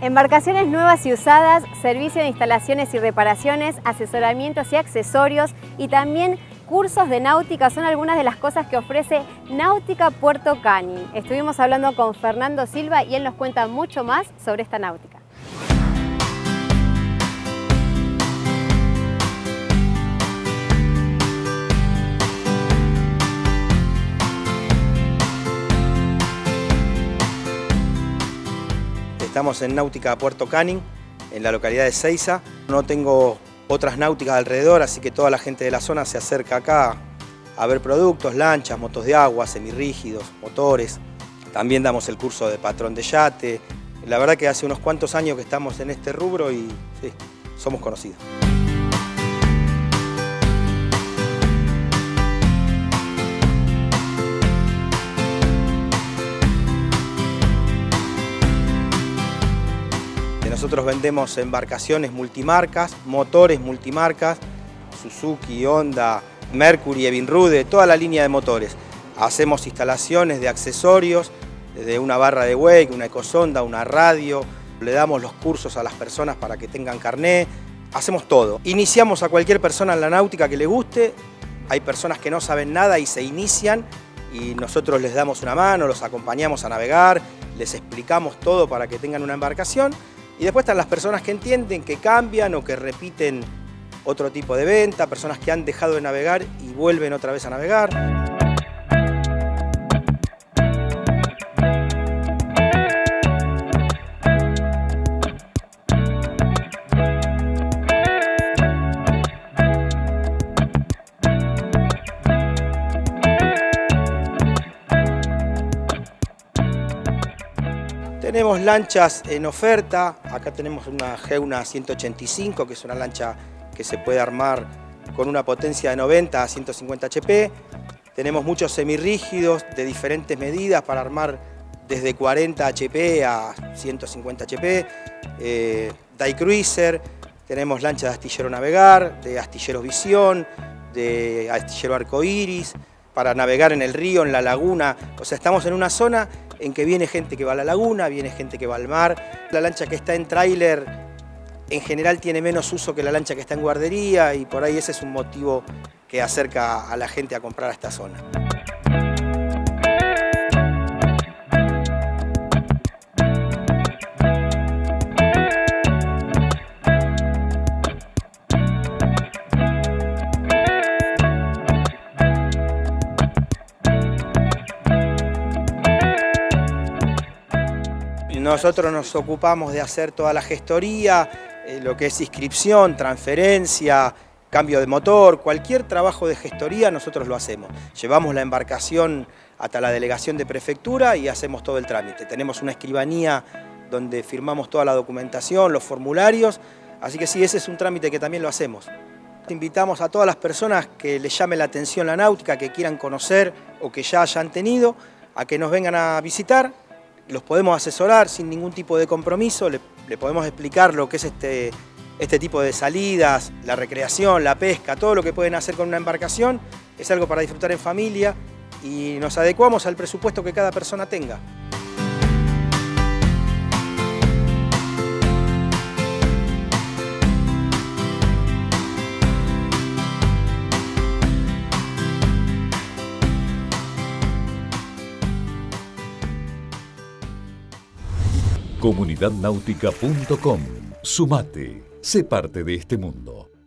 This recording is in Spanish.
Embarcaciones nuevas y usadas, servicio de instalaciones y reparaciones, asesoramientos y accesorios y también cursos de náutica son algunas de las cosas que ofrece Náutica Puerto Canning. Estuvimos hablando con Fernando Silva y él nos cuenta mucho más sobre esta náutica. Estamos en Náutica Puerto Canning, en la localidad de Seiza. No tengo otras náuticas alrededor, así que toda la gente de la zona se acerca acá a ver productos, lanchas, motos de agua, semirrígidos, motores. También damos el curso de patrón de yate. La verdad que hace unos cuantos años que estamos en este rubro y sí, somos conocidos. Nosotros vendemos embarcaciones multimarcas, motores multimarcas, Suzuki, Honda, Mercury, Evinrude, toda la línea de motores. Hacemos instalaciones de accesorios, desde una barra de wake, una ecosonda, una radio. Le damos los cursos a las personas para que tengan carné. Hacemos todo. Iniciamos a cualquier persona en la náutica que le guste. Hay personas que no saben nada y se inician y nosotros les damos una mano, los acompañamos a navegar, les explicamos todo para que tengan una embarcación. Y después están las personas que entienden, que cambian o que repiten otro tipo de venta, personas que han dejado de navegar y vuelven otra vez a navegar. Tenemos lanchas en oferta, acá tenemos una Geuna 185, que es una lancha que se puede armar con una potencia de 90 a 150 HP. Tenemos muchos semirrígidos de diferentes medidas para armar desde 40 HP a 150 HP. Die Cruiser, tenemos lanchas de astillero navegar, de astilleros visión, de astillero arcoiris, para navegar en el río, en la laguna. O sea, estamos en una zona en que viene gente que va a la laguna, viene gente que va al mar. La lancha que está en tráiler en general tiene menos uso que la lancha que está en guardería y por ahí ese es un motivo que acerca a la gente a comprar a esta zona. Nosotros nos ocupamos de hacer toda la gestoría, lo que es inscripción, transferencia, cambio de motor, cualquier trabajo de gestoría nosotros lo hacemos. Llevamos la embarcación hasta la delegación de prefectura y hacemos todo el trámite. Tenemos una escribanía donde firmamos toda la documentación, los formularios, así que sí, ese es un trámite que también lo hacemos. Invitamos a todas las personas que les llame la atención la náutica, que quieran conocer o que ya hayan tenido, a que nos vengan a visitar. Los podemos asesorar sin ningún tipo de compromiso, le podemos explicar lo que es este tipo de salidas, la recreación, la pesca, todo lo que pueden hacer con una embarcación. Es algo para disfrutar en familia y nos adecuamos al presupuesto que cada persona tenga. Comunidadnáutica.com. Sumate, sé parte de este mundo.